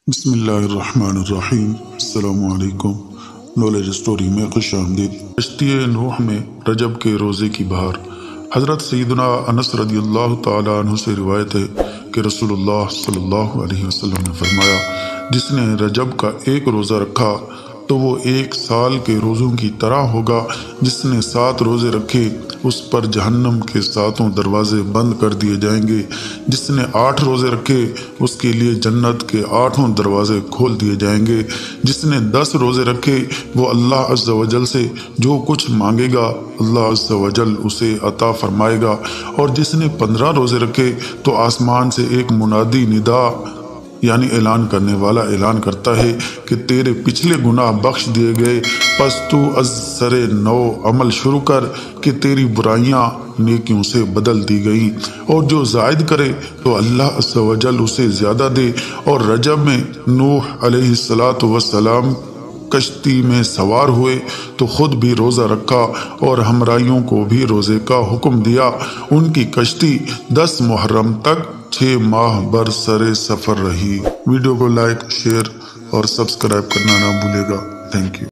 بسم اللہ الرحمن الرحیم۔ السلام علیکم۔ نالج سٹوری میں خوش آمدید۔ کشتی نوح میں رجب کے روزے کی بہار۔ حضرت سیدنا انس رضی اللہ تعالیٰ عنہ سے روایت ہے کہ رسول اللہ صلی اللہ علیہ وسلم نے فرمایا، جس نے رجب کا ایک روزہ رکھا تو وہ ایک سال کے روزوں کی طرح ہوگا۔ جس نے 7 روزے رکھے اس پر جہنم کے 7 دروازے بند کر دیے جائیں گے۔ جس نے 8 روزے رکھے اس کے لیے جنت کے 8 دروازے کھول دیے جائیں گے۔ جس نے 10 روزے رکھے وہ اللہ عز و جل سے جو کچھ مانگے گا اللہ عز و جل اسے عطا فرمائے گا۔ اور جس نے 15 روزے رکھے تو آسمان سے ایک منادی ندا یعنی اعلان کرنے والا اعلان کرتا ہے کہ تیرے پچھلے گناہ بخش دیے گئے، پس تو از سر نو عمل شروع کر کہ تیری برائیاں نیکیوں سے بدل دی گئیں۔ اور جو زائد کرے تو اللہ عز و جل اسے زیادہ دے۔ اور رجب میں نوح علیہ السلام کشتی میں سوار ہوئے تو خود بھی روزہ رکھا اور ہمراہیوں کو بھی روزے کا حکم دیا۔ ان کی کشتی 10 محرم تک 6 ماہ بر سر سفر رہی۔ ویڈیو کو لائک، شیئر اور سبسکرائب کرنا نہ بھولے گا۔ Thank you.